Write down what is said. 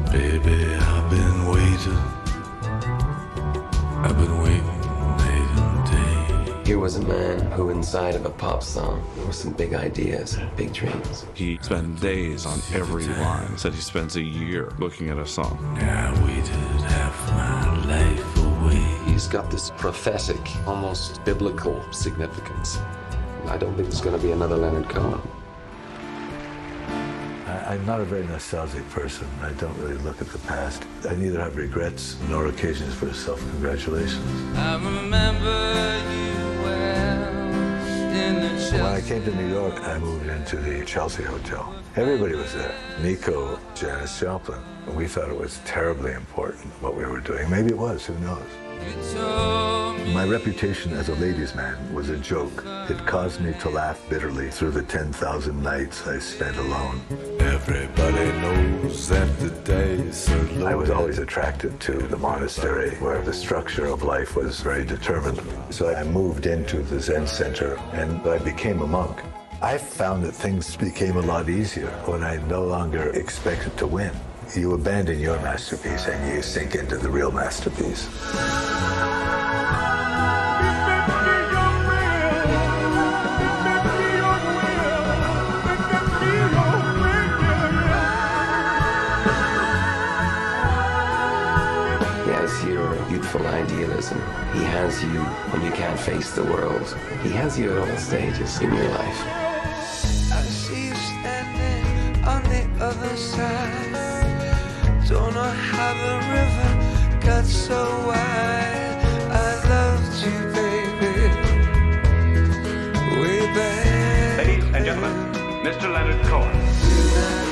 Baby, I've been waiting night and day. Here was a man who inside of a pop song, there were some big ideas, big dreams. He spent days on every line. Said he spends a year looking at a song. I waited half my life away. He's got this prophetic, almost biblical significance. I don't think there's going to be another Leonard Cohen. I'm not a very nostalgic person. I don't really look at the past. I neither have regrets nor occasions for self-congratulations. I remember you well in the Chelsea. When I came to New York, I moved into the Chelsea Hotel. Everybody was there. Nico, Janis Joplin. We thought it was terribly important what we were doing. Maybe it was, who knows? You told me. My reputation as a ladies' man was a joke. It caused me to laugh bitterly through the 10,000 nights I spent alone. Everybody knows that the day is so low. I was always attracted to the monastery, where the structure of life was very determined. So I moved into the Zen center, and I became a monk. I found that things became a lot easier when I no longer expected to win. You abandon your masterpiece and you sink into the real masterpiece. He has your youthful idealism. He has you when you can't face the world. He has you at all stages in your life. I see you standing on the other side. Don't know how the river got so wide. I loved you, baby, way back. Ladies and gentlemen, Mr. Leonard Cohen.